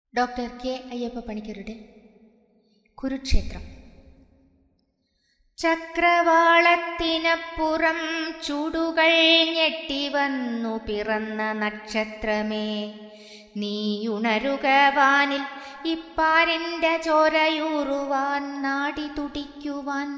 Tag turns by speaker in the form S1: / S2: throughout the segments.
S1: Doctor K Ayyappa പണിക്കരുടെ കുരുക്ഷേത്രം. ചക്രവാളത്തിനപ്പുറം ചൂടുകൾ ഞെട്ടിവന്നു പിറന്ന നക്ഷത്രമേ, നീയുണരുക വാനിൽ ഇപ്പാരിൻ്റെ ചോരയൂറുവാൻ നാടി തുടിക്കുവാൻ.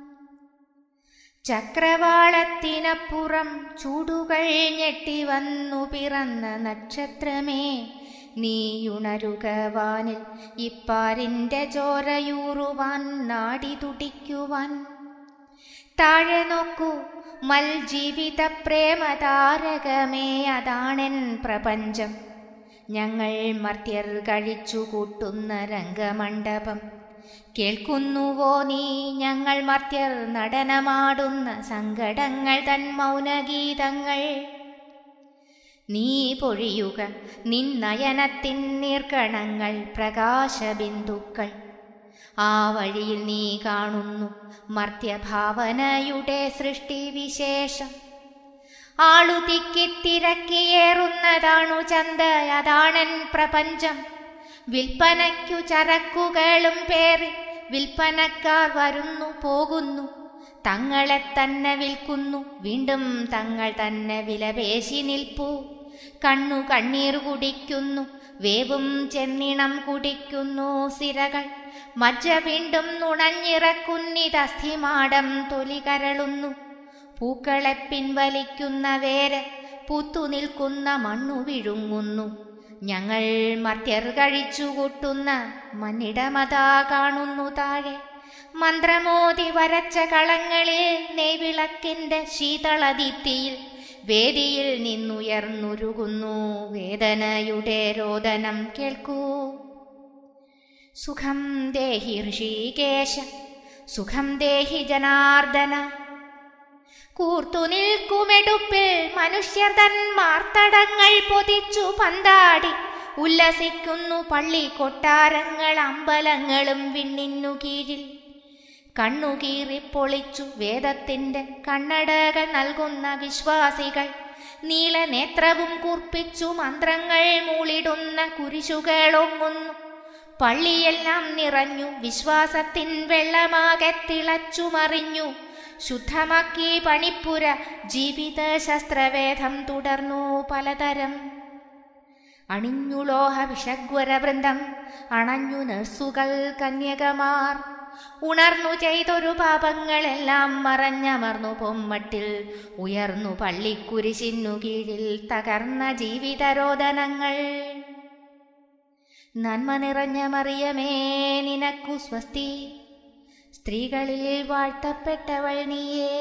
S1: ചക്രവാളത്തിനപ്പുറം ചൂടുകൾ ഞെട്ടിവന്നു പിറന്ന നക്ഷത്രമേ, നീയുണരുക വാനിൽ ഇപ്പാരിൻ്റെ ചോരയൂറുവാൻ നാടി തുടിക്കുവാൻ. താഴെ നോക്കൂ മൽജീവിത പ്രേമതാരകമേ, അതാണെൻ പ്രപഞ്ചം. ഞങ്ങൾ മർത്യർ കഴിച്ചു കൂട്ടുന്ന രംഗമണ്ഡപം. കേൾക്കുന്നുവോ നീ ഞങ്ങൾ മർത്യർ നടനമാടുന്ന സങ്കടങ്ങൾ തൻ മൗനഗീതങ്ങൾ? നീ പൊഴിയുക നിന്നയനത്തിൻ നീർക്കണങ്ങൾ പ്രകാശബിന്ദുക്കൾ. ആ വഴിയിൽ നീ കാണുന്നു മർത്യഭാവനയുടെ സൃഷ്ടിവിശേഷം. ആളുതിക്കി തിരക്കിയേറുന്നതാണു ചന്ത, അതാണൻ പ്രപഞ്ചം. വിൽപ്പനയ്ക്കു ചരക്കുകളും പേറി വിൽപ്പനക്കാർ വരുന്നു പോകുന്നു. തങ്ങളെ തന്നെ വിൽക്കുന്നു, വീണ്ടും തങ്ങൾ തന്നെ വിലപേശി നിൽപ്പൂ. കണ്ണു കണ്ണീർ കുടിക്കുന്നു, വേവും ചെന്നിണം കുടിക്കുന്നു സിരകൾ. മജ്ജ വീണ്ടും നുണഞ്ഞിറക്കുന്നിതസ്ഥിമാടം തൊലി കരളുന്നു. പൂക്കളെ പിൻവലിക്കുന്ന വേര് പൂത്തു നിൽക്കുന്ന മണ്ണു വിഴുങ്ങുന്നു. ഞങ്ങൾ മർത്യർ കഴിച്ചു കൂട്ടുന്ന മണ്ണിടമതാ കാണുന്നു താഴെ. മന്ത്രമോതി വരച്ച കളങ്ങളിൽ നെയ്വിളക്കിൻ്റെ ശീതളദീപ്തിയിൽ വേദിയിൽ നിന്നുയർന്നുരുകുന്നു വേദനയുടെ രോദനം കേൾക്കൂ. സുഖം ദേഹി ഋഷികേശ, സുഖം ദേഹി ജനാർദ്ദന. കൂർത്തു നിൽക്കുമെടുപ്പിൽ മനുഷ്യർ തൻ മാർത്തടങ്ങൾ പൊതിച്ചു പന്താടി ഉല്ലസിക്കുന്നു പള്ളി കൊട്ടാരങ്ങൾ അമ്പലങ്ങളും വിണ്ണിന്നു കീഴിൽ. കണ്ണുകീറിപ്പൊളിച്ചു വേദത്തിൻ്റെ കണ്ണടകൾ നൽകുന്ന വിശ്വാസികൾ നീലനേത്രവും കൂർപ്പിച്ചു മന്ത്രങ്ങൾ മൂളിടുന്ന കുരിശുകളൊങ്ങുന്നു. പള്ളിയെല്ലാം നിറഞ്ഞു വിശ്വാസത്തിൻ വെള്ളമാകെ തിളച്ചു മറിഞ്ഞു. ശുദ്ധമാക്കി പണിപ്പുര ജീവിത ശസ്ത്രവേദം തുടർന്നു പലതരം. അണിഞ്ഞു ലോഹ വിഷഗ്വരവൃന്ദം, അണഞ്ഞു നഴ്സുകൾ കന്യകമാർ. ഉണർന്നു ചെയ്തൊരു പാപങ്ങളെല്ലാം മറഞ്ഞമർന്നു പൊമ്മട്ടിൽ ഉയർന്നു പള്ളിക്കുരിശിന്നു കീഴിൽ തകർന്ന ജീവിതരോദനങ്ങൾ. നന്മ നിറഞ്ഞ മറിയമേ നിനക്കു സ്വസ്തി, സ്ത്രീകളിൽ വാഴ്ത്തപ്പെട്ടവൾ നീയേ.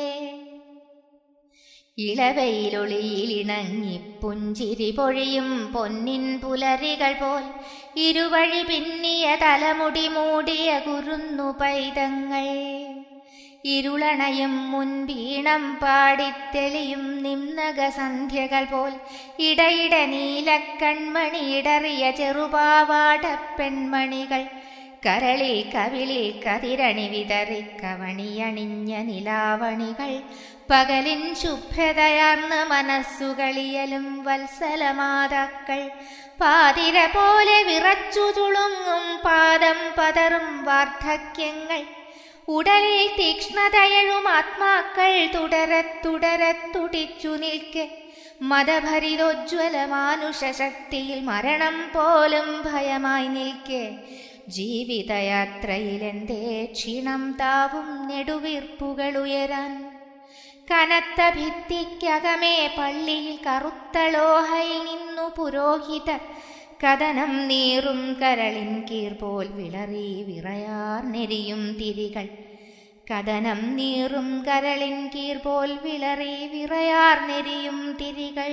S1: ഇളവയിലൊളിയിലിണങ്ങി പുഞ്ചിരി പൊഴിയും പൊന്നിൻ പുലരികൾ പോൽ ഇരുവഴി പിന്നിയ തലമുടി മൂടിയ കുരുന്നു പൈതങ്ങൾ. ഇരുളണയും മുൻപീണം പാടിത്തെളിയും നിമ്നക സന്ധ്യകൾ പോൽ ഇടയിടെ നീലക്കൺമണി ഇടറിയ ചെറുപാവാട പെൺമണികൾ. കരളിൽ കവിളിൽ കതിരണി വിതറി കവണിയണിഞ്ഞ നിലാവണികൾ. പകലിൻ ശുഭ്രതയാർന്ന മനസ്സുകളിയലും വത്സലമാതാക്കൾ. പാതിര പോലെ വിറച്ചു തുളുങ്ങും പാദം പതറും വാർദ്ധക്യങ്ങൾ. ഉടലിൽ തീക്ഷ്ണതയഴും ആത്മാക്കൾ തുടരെ തുടരെ തുടിച്ചു നിൽക്കെ. മതഭരിതോജ്വല മാനുഷശക്തിയിൽ മരണം പോലും ഭയമായി നിൽക്കെ. ജീവിതയാത്രയിലെന്തേ ക്ഷീണം താവും നെടുവീർപ്പുകളുയരാൻ. കനത്ത ഭിത്തിക്കകമേ പള്ളിയിൽ കറുത്ത ലോഹയിൽ നിന്നു പുരോഹിതർ കഥനം നീറും കരളിൻ കീർപോൽ വിളറി വിറയാർന്നെരിയും തിരികൾ. കഥനം നീറും കരളിൻ കീർപോൽ വിളറി വിറയാർന്നെരിയും തിരികൾ.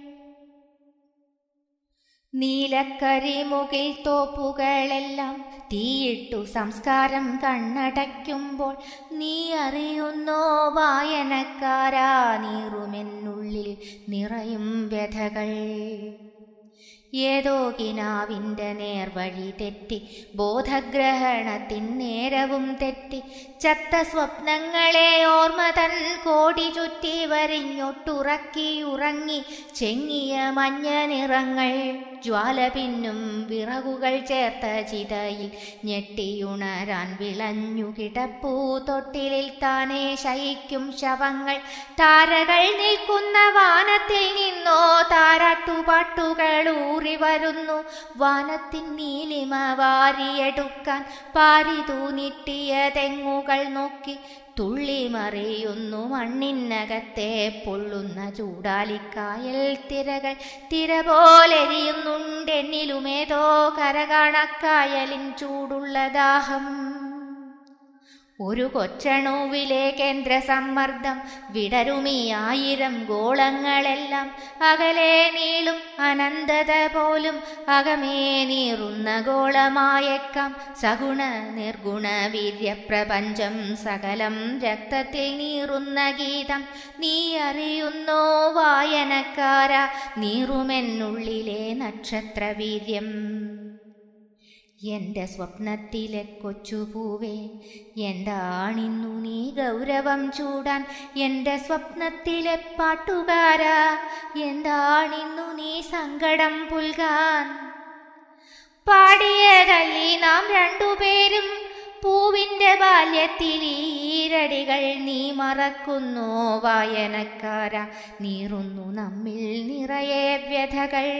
S1: നീലക്കരിമുകിൽ തോപ്പുകളെല്ലാം തീയിട്ടു സംസ്കാരം കണ്ണടയ്ക്കുമ്പോൾ നീ അറിയുന്നോ വായനക്കാരാ നീറുമെന്നുള്ളിൽ നിറയും വ്യഥകൾ. ഏതോ കിനാവിൻ്റെ നേർവഴി തെറ്റി ബോധഗ്രഹണത്തിൻ നേരവും തെറ്റി ചത്ത സ്വപ്നങ്ങളെ ഓർമ്മ തൻ കോടി ചുറ്റി വരിഞ്ഞൊട്ടുറക്കി ഉറങ്ങി ചെങ്ങിയ മഞ്ഞ നിറങ്ങൾ. ജ്വാല പിന്നും വിറകുകൾ ചേർത്ത ചിതയിൽ ഞെട്ടിയുണരാൻ വിളഞ്ഞു കിടപ്പൂ തൊട്ടിലിൽ താനേ ശയിക്കും ശവങ്ങൾ. താരകൾ നിൽക്കുന്ന വാനത്തിൽ നിന്നോ താരാട്ടുപാട്ടുകൾ ഊറി വരുന്നു. വാനത്തിൻ നീലിമ വാരിയെടുക്കാൻ പാരിതൂ നീട്ടിയ തെങ്ങുകൾ നോക്കി തുള്ളിമറിയുന്നു മണ്ണിനകത്തെ പൊള്ളുന്ന ചൂടാലിക്കായൽ തിരകൾ. തിര പോലെരിയുന്നുണ്ടെന്നിലുമേതോ കരകാണക്കായലിൻ ചൂടുള്ള ദാഹം. ഒരു കൊച്ചണുവിലെ കേന്ദ്ര സമ്മർദ്ദം വിടരുമീ 1000 ഗോളങ്ങളെല്ലാം. അകലെ നീളും അനന്തത പോലും അകമേ നീറുന്ന ഗോളമായേക്കാം. സഗുണ നിർഗുണ വീര്യപ്രപഞ്ചം സകലം രക്തത്തിൽ നീറുന്ന ഗീതം. നീ അറിയുന്നോ വായനക്കാരാ നീറുമെന്നുള്ളിലെ നക്ഷത്രവീര്യം. എൻ്റെ സ്വപ്നത്തിലെ കൊച്ചുപൂവേ, എന്താണിന്നു നീ ഗൗരവം ചൂടാൻ? എൻ്റെ സ്വപ്നത്തിലെ പാട്ടുകാരാ, എന്താണിന്നു നീ സങ്കടം പുൽകാൻ? പാടിയതല്ലി നാം രണ്ടുപേരും പൂവിൻ്റെ ബാല്യത്തിൽ ഈരടികൾ. നീ മറക്കുന്നോ വായനക്കാരാ നീറുന്നു നമ്മിൽ നിറയെ വ്യഥകൾ.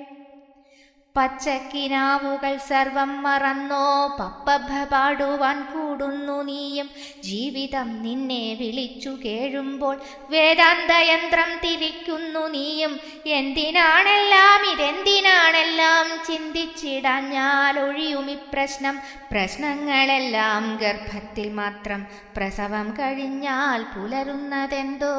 S1: പച്ചക്കിനാവുകൾ സർവം മറന്നോ പപ്പഭ പാടുവാൻ കൂടുന്നു നീയും. ജീവിതം നിന്നെ വിളിച്ചു കേഴുമ്പോൾ വേദാന്തയന്ത്രം തിരിക്കുന്നു നീയും. എന്തിനാണെല്ലാം ഇതെന്തിനാണെല്ലാം ചിന്തിച്ചിടാഞ്ഞാൽ ഒഴിയുമി പ്രശ്നം. പ്രശ്നങ്ങളെല്ലാം ഗർഭത്തിൽ മാത്രം, പ്രസവം കഴിഞ്ഞാൽ പുലരുന്നതെന്തോ.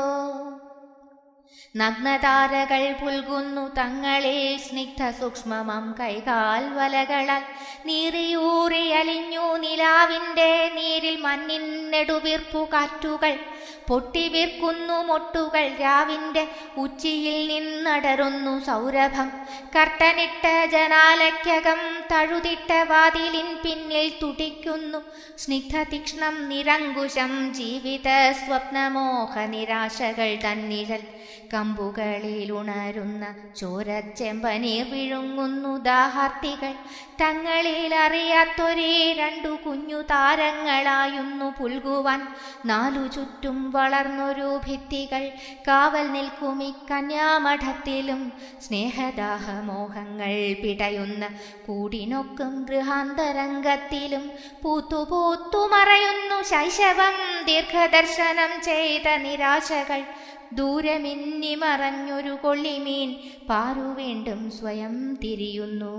S1: നഗ്നതാരകൾ പുൽകുന്നു തങ്ങളിൽ സ്നിഗ്ധ സൂക്ഷ്മമം കൈകാൽ വലകളാൽ. നീറിയൂറി അലിഞ്ഞു നിലാവിൻ്റെ നീരിൽ മഞ്ഞിൻ നെടുവീർപ്പു കാറ്റുകൾ. പൊട്ടിവീർക്കുന്നു മൊട്ടുകൾ രാവിൻ്റെ ഉച്ചിയിൽ നിന്നടരുന്നു സൗരഭം. കർട്ടനിട്ട ജനാലയ്ക്കകം തഴുതിട്ട വാതിലിൻ പിന്നിൽ തുടിക്കുന്നു സ്നിഗ്ധ തീക്ഷ്ണം നിരങ്കുശം ജീവിത സ്വപ്നമോഹ നിരാശകൾ തന്നിഴൽ. കമ്പുകളിലുണരുന്ന ചോരച്ചെമ്പനീർ വിഴുങ്ങുന്നു ദാഹാർത്തികൾ. തങ്ങളിൽ അറിയാത്തൊരേ 2 കുഞ്ഞു താരങ്ങളായുന്നു പുൽകുവാൻ. 4 ചുറ്റും വളർന്നൊരു ഭിത്തികൾ കാവൽ നിൽക്കുമി കന്യാമഠത്തിലും. സ്നേഹദാഹമോഹങ്ങൾ പിടയുന്ന കൂടിനൊക്കും ഗൃഹാന്തരംഗത്തിലും. പൂത്തു മറയുന്നു ശൈശവം ദീർഘദർശനം ചെയ്ത നിരാശകൾ. ദൂരെ മിന്നി മറഞ്ഞൊരു കൊള്ളിമീൻ പാറു വീണ്ടും സ്വയം തിരിയുന്നു.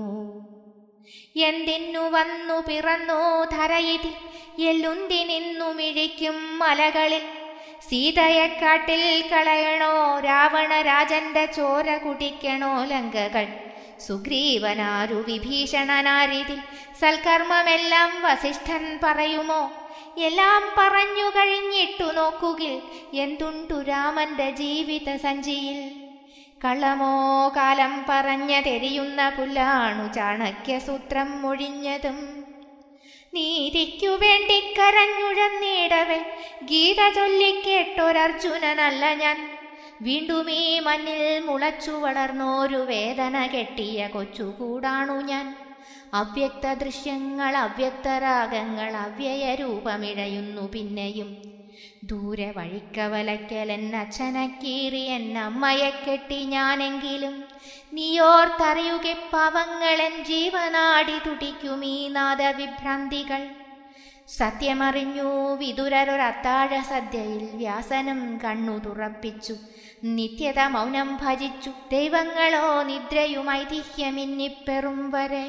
S1: എന്തിനു വന്നു പിറന്നോ ധരയിതിൽ എല്ലുന്തിനിന്നു മിഴിക്കും മലകളിൽ. സീതയെക്കാട്ടിൽ കളയണോ രാവണരാജന്റെ ചോര കുടിക്കണോ ലങ്കകൾ. സുഗ്രീവനാരു വിഭീഷണനാരിതിൽ സൽക്കർമ്മമെല്ലാം വസിഷ്ഠൻ പറയുമോ? എല്ലാം പറഞ്ഞു കഴിഞ്ഞിട്ടു നോക്കുകിൽ എന്തുണ്ടു രാമന്റെ ജീവിത സഞ്ചിയിൽ. കള്ളമോ കാലം പറഞ്ഞതെരിയുന്ന പുല്ലാണു ചാണക്യസൂത്രം മൊഴിഞ്ഞതും. നീതിക്കു വേണ്ടി കരഞ്ഞുഴന്നിടവേ ഗീത ചൊല്ലിക്കേട്ടൊരർജുനനല്ല ഞാൻ. വീണ്ടും ഈ മണ്ണിൽ മുളച്ചു വളർന്നോരു വേദന കെട്ടിയ കൊച്ചുകൂടാണു ഞാൻ. അവ്യക്ത ദൃശ്യങ്ങൾ അവ്യക്തരാഗങ്ങൾ അവ്യയരൂപമിഴയുന്നു പിന്നെയും. ദൂരെ വഴിക്കവലയ്ക്കൽ അച്ഛനക്കീറി എന്നമ്മയെ കെട്ടി ഞാനെങ്കിലും. നീയോർത്തറിയുക പാവങ്ങളൻ ജീവനാടി തുടിക്കുമീ നാദവിഭ്രാന്തികൾ. സത്യമറിഞ്ഞു വിതുരരൊരത്താഴ സദ്യയിൽ വ്യാസനും കണ്ണു തുറപ്പിച്ചു. നിത്യത മൗനം ഭജിച്ചു ദൈവങ്ങളോ നിദ്രയും ഐതിഹ്യമിന്നിപ്പെറും വരെ.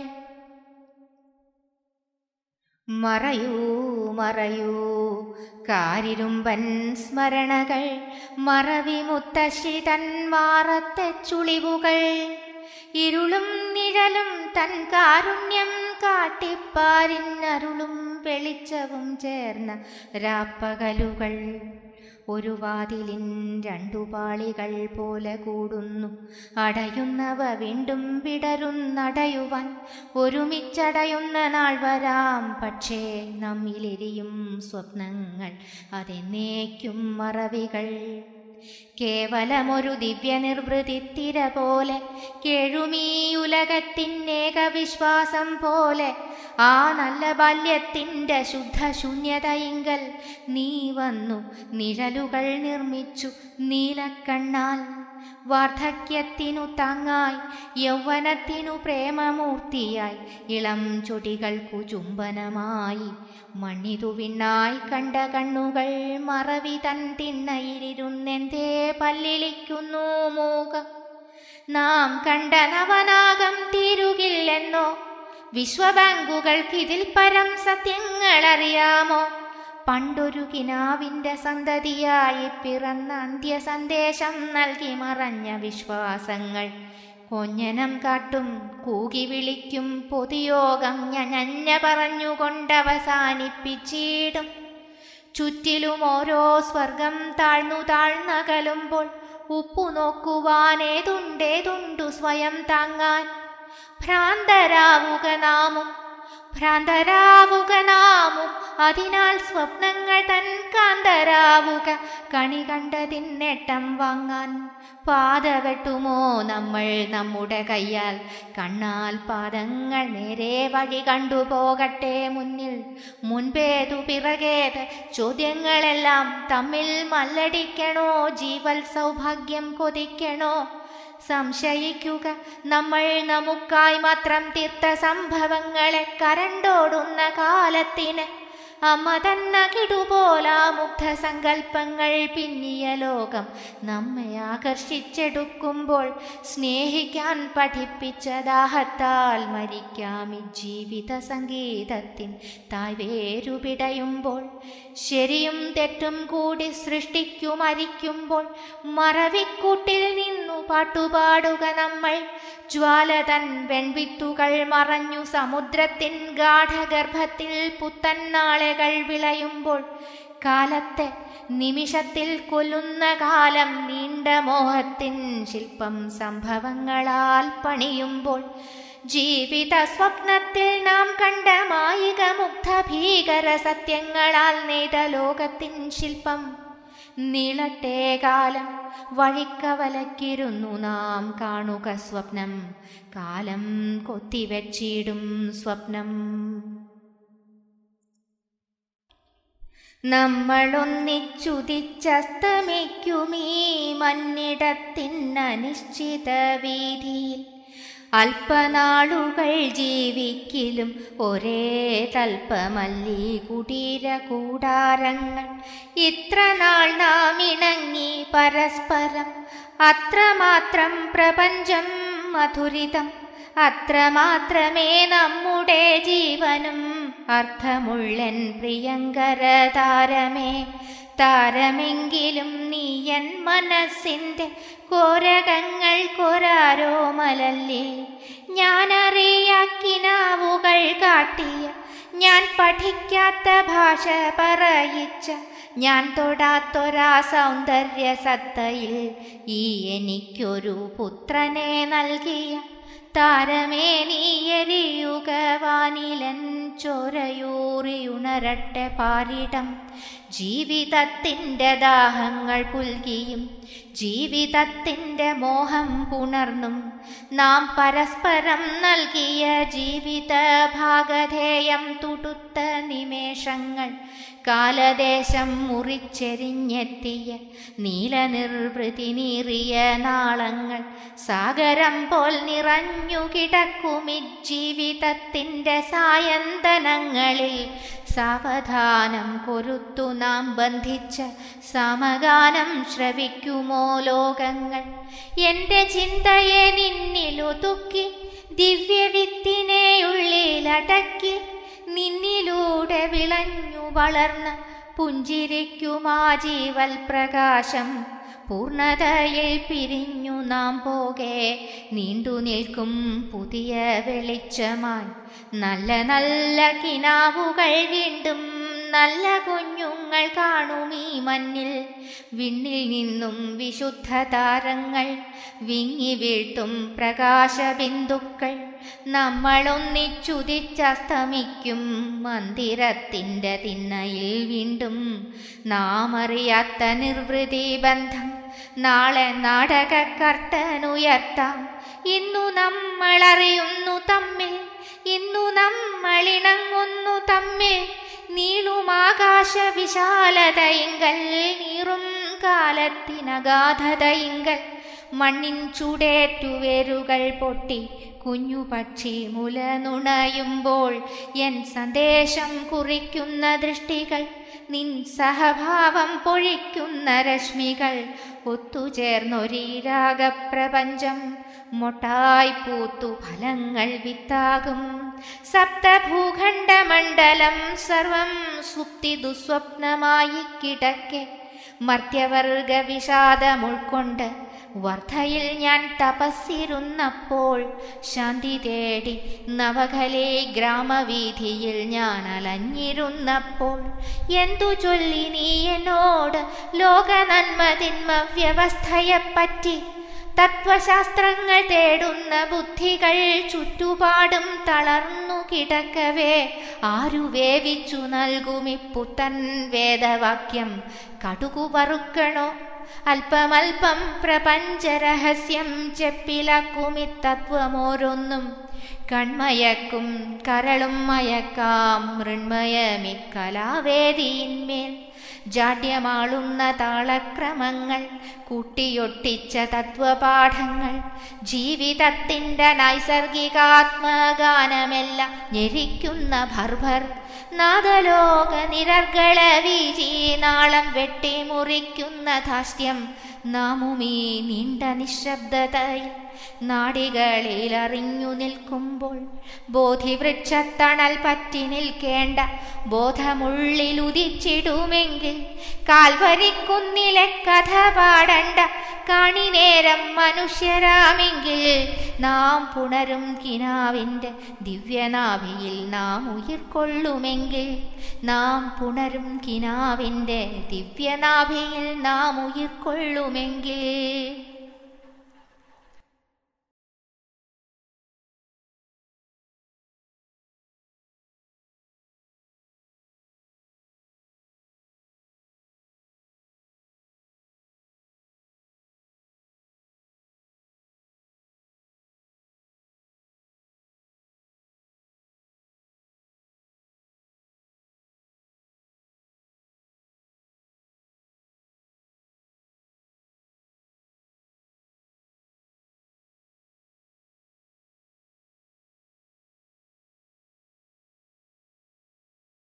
S1: മറയൂ മറയൂ കാരിരുമ്പൻ സ്മരണകൾ. മറവിമുത്തശ്ശി തൻ മാറത്തെ ചുളിവുകൾ. ഇരുളും നിഴലും തൻ കാരുണ്യം കാട്ടിപ്പാരിന്നരുളും വെളിച്ചവും ചേർന്ന രാപ്പകലുകൾ. ഒരു വാതിലിൻ 2 പാളികൾ പോലെ കൂടുന്നു. അടയുന്നവ വീണ്ടും വിടരുന്നടയുവാൻ. ഒരുമിച്ചടയുന്ന നാൾ വരാം, പക്ഷേ നമ്മിലെരിയും സ്വപ്നങ്ങൾ അതെന്നേക്കും മറവികൾ. കേവലമൊരു ദിവ്യനിർവൃതിത്തിര പോലെ കേഴുമീ ഉലകത്തിനേക വിശ്വാസം പോലെ ആ നല്ല ബാല്യത്തിൻ്റെ ശുദ്ധശൂന്യതയിങ്കൽ നീ വന്നു നിഴലുകൾ നിർമ്മിച്ചു നീലക്കണ്ണാൽ. വാർദ്ധക്യത്തിനു താങ്ങായി യൗവനത്തിനു പ്രേമമൂർത്തിയായി ഇളം ചൊടികൾക്കു ചുംബനമായി മണ്ണിതു വിണ്ണായി കണ്ട കണ്ണുകൾ മറവി തൻ തിണ്ണയിലിരുന്നെന്തേ പല്ലിളിക്കുന്നു മൂകം. നാം കണ്ട നവനാഗം തീരുകില്ലെന്നോ വിശ്വബാങ്കുകൾക്കിതിൽ പരം സത്യങ്ങളറിയാമോ? പണ്ടൊരു കിനാവിൻ്റെ സന്തതിയായി പിറന്ന അന്ത്യസന്ദേശം നൽകി മറഞ്ഞ വിശ്വാസങ്ങൾ കൊഞ്ഞനം കാട്ടും കൂകി വിളിക്കും പൊതുയോഗം ഞഞ്ഞ പറഞ്ഞുകൊണ്ടവസാനിപ്പിച്ചിടും. ചുറ്റിലും ഓരോ സ്വർഗം താഴ്ന്നു താഴ്ന്നകലുമ്പോൾ ഉപ്പു നോക്കുവാനേതുണ്ടേതുണ്ടു സ്വയം താങ്ങാൻ. ഭ്രാന്തരാവുക നാമും അതിനാൽ സ്വപ്നങ്ങൾ തൻ കാന്തരാവുക കണി കണ്ടതിൻ നേട്ടം വാങ്ങാൻ. പാത വെട്ടുമോ നമ്മൾ നമ്മുടെ കയ്യാൽ? കണ്ണാൽ പാദങ്ങൾ നേരെ വഴി കണ്ടുപോകട്ടെ മുന്നിൽ. മുൻപേതു പിറകേത് ചോദ്യങ്ങളെല്ലാം തമ്മിൽ മല്ലടിക്കണോ? ജീവൽ സൗഭാഗ്യം കൊതിക്കണോ? സംശയിക്കുക നമ്മൾ നമുക്കായി മാത്രം തീർത്ത സംഭവങ്ങളെ. കരണ്ടോടുന്ന കാലത്തിന് അമ്മ തന്ന കിടുപോലാ മുഗ്ധ സങ്കല്പങ്ങൾ പിന്നിയ ലോകം നമ്മെ ആകർഷിച്ചെടുക്കുമ്പോൾ സ്നേഹിക്കാൻ പഠിപ്പിച്ച ദാഹത്താൽ മരിക്കാം ഈ ജീവിത സംഗീതത്തിൻ തായ്വേരു പിടയുമ്പോൾ. ശരിയും തെറ്റും കൂടി സൃഷ്ടിക്കു മരിക്കുമ്പോൾ മറവിക്കൂട്ടിൽ നിന്നു പാട്ടുപാടുക നമ്മൾ. ജ്വാല തൻ വെൺവിത്തുകൾ മറഞ്ഞു സമുദ്രത്തിൻ ഗാഠഗർഭത്തിൽ പുത്തൻ നാളുകൾ വിളയുമ്പോൾ. കാലത്തെ നിമിഷത്തിൽ കൊല്ലുന്ന കാലം നീണ്ട മോഹത്തിൻ ശില്പം സംഭവങ്ങളാൽ പണിയുമ്പോൾ. ജീവിത സ്വപ്നത്തിൽ നാം കണ്ട മായിക മുഗ്ധ ഭീകര സത്യങ്ങളാൽ നെയ്ത ലോകത്തിൻ ശില്പം. നീളട്ടെ കാലം വഴിക്കവലക്കിരുന്നു നാം കാണുക സ്വപ്നം. കാലം കൊത്തിവെച്ചിടും സ്വപ്നം. നമ്മളൊന്നിച്ചുദിച്ചസ്തമിക്കുമീ മന്നിടത്തിനനിശ്ചിത വീതിയിൽ. അല്പനാളുകൾ ജീവിക്കിലും ഒരേ തൽപ്പമല്ലി കുടീര കൂടാരങ്ങൾ. ഇത്ര നാൾ നാം ഇണങ്ങി പരസ്പരം അത്രമാത്രം പ്രപഞ്ചം മധുരിതം. അത്രമാത്രമേ നമ്മുടെ ജീവനും അർത്ഥമുള്ളൻ പ്രിയങ്കര താരമേ. താരമെങ്കിലും നീയൻ മനസ്സിൻ്റെ കോരകങ്ങൾ കൊരാരോമലല്ലേ. ഞാനറിയാക്കിനാവുകൾ കാട്ടിയ ഞാൻ പഠിക്കാത്ത ഭാഷ പറയിച്ച ഞാൻ തൊടാത്തൊരാ സൗന്ദര്യ സത്തയിൽ ഈ എനിക്കൊരു പുത്രനെ നൽകിയ താരമേ നീ എരിയുക വാനിലൻ ചോരയൂറിയുണരട്ടെ പാരിടം. ജീവിതത്തിൻ്റെ ദാഹങ്ങൾ പുൽകിയും ജീവിതത്തിൻ്റെ മോഹം പുണർന്നും നാം പരസ്പരം നൽകിയ ജീവിത ഭാഗധേയം തുടുത്ത നിമേഷങ്ങൾ. കാലദേശം മുറിച്ചെരിഞ്ഞെത്തിയ നീലനിർവൃതി നീറിയ നാളങ്ങൾ. സാഗരം പോൽ നിറഞ്ഞു കിടക്കുമി ജീവിതത്തിൻ്റെ സായന്തനങ്ങളിൽ. സാവധാനം കൊരുത്തു നാം ബന്ധിച്ച സമഗാനം ശ്രവിക്കുമോ ലോകങ്ങൾ. എൻ്റെ ചിന്തയെ നിന്നിലൊതുക്കി ദിവ്യവിത്തിനെ ഉള്ളിലടക്കി നിന്നിലൂടെ വിളഞ്ഞു വളർന്ന പുഞ്ചിരിക്കുമാ ജീവൽ പ്രകാശം. പൂർണ്ണതയിൽ പിരിഞ്ഞു നാം പോകെ നീണ്ടു നിൽക്കും പുതിയ വെളിച്ചമായി. നല്ല നല്ല കിനാവുകൾ വീണ്ടും നല്ല കുഞ്ഞുങ്ങൾ കാണുമീ മണ്ണിൽ. വിണ്ണിൽ നിന്നും വിശുദ്ധ താരങ്ങൾ വിങ്ങി വീഴ്ത്തും പ്രകാശബിന്ദുക്കൾ. നമ്മളൊന്നിച്ചുദിച്ചസ്തമിക്കും മന്ദിരത്തിൻ്റെ തിണ്ണയിൽ വീണ്ടും. നാം അറിയാത്ത നിർവൃതി ബന്ധം നാളെ നാടകക്കർട്ടനുയർത്താം. ഇന്നു നമ്മളറിയുന്നു തമ്മിൽ, ഇന്നു നമ്മളിണങ്ങുന്നു തമ്മിൽ. നീളുമാകാശ വിശാലതയിങ്കൽ, നീറും കാലത്തിനഗാധതയിങ്കൽ. മണ്ണിൻ ചൂടേറ്റുവേരുകൾ പൊട്ടി കുഞ്ഞു പക്ഷി മുല നുണയുമ്പോൾ എൻ സന്ദേശം കുറിക്കുന്ന ദൃഷ്ടികൾ, നിൻ സഹഭാവം പൊഴിക്കുന്ന രശ്മികൾ. ഒത്തുചേർന്നൊരീ രാഗപ്രപഞ്ചം മൊട്ടായി പൂത്തു ഫലങ്ങൾ വിത്താകും. സപ്തഭൂഖണ്ഡമണ്ഡലം സർവം സുപ്തി ദുസ്വപ്നമായി കിടക്കെ. മർത്യവർഗ വിഷാദമുൾക്കൊണ്ട് വർദ്ധയിൽ ഞാൻ തപസ്സിരുന്നപ്പോൾ, ശാന്തി തേടി നവകലേ ഗ്രാമവീഥിയിൽ ഞാൻ അലഞ്ഞിരുന്നപ്പോൾ, എന്തു ചൊല്ലി നീ എന്നോട് ലോക നന്മതിന്മ വ്യവസ്ഥയെപ്പറ്റി? തത്വശാസ്ത്രങ്ങൾ തേടുന്ന ബുദ്ധികൾ ചുറ്റുപാടും തളർന്നു കിടക്കവേ, ആരു വേവിച്ചു നൽകുമിപ്പുത്തൻ വേദവാക്യം? കടുകു വറുക്കണോ? അല്പമല്പം പ്രപഞ്ചരഹസ്യം ചെപ്പിലാക്കുമിത്തത്വമോരൊന്നും. കൺമയക്കും കരളും മയക്കാം മൃണ്മയമിക്കലാവേദിയിന്മേൽ. ജാഡ്യമാളുന്ന താളക്രമങ്ങൾ കൂട്ടിയൊട്ടിച്ച തത്വപാഠങ്ങൾ, ജീവിതത്തിൻ്റെ നൈസർഗികാത്മഗാനമെല്ലാം ഞെരിക്കുന്ന ഭർഭർ. നാദലോക നിരർഗള വീചി നാളം വെട്ടിമുറിക്കുന്ന ധാസ്യം. നാമുമീ നീണ്ട നിശബ്ദതയിൽ നാടികളിൽ അറിഞ്ഞു നിൽക്കുമ്പോൾ, ബോധിവൃക്ഷത്തണൽ പറ്റി നിൽക്കേണ്ട ബോധമുള്ളിലുദിച്ചിടുമെങ്കിൽ, കാൽവരിക്കുന്നിലെ കഥ പാടണ്ട കാണിനേരം മനുഷ്യരാമെങ്കിൽ, നാം പുണരും കിനാവിൻ്റെ ദിവ്യനാഭിയിൽ നാം ഉയിർക്കൊള്ളുമെങ്കിൽ, നാം പുണരും കിനാവിൻ്റെ ദിവ്യനാഭിയിൽ നാം ഉയിർക്കൊള്ളുമെങ്കിൽ.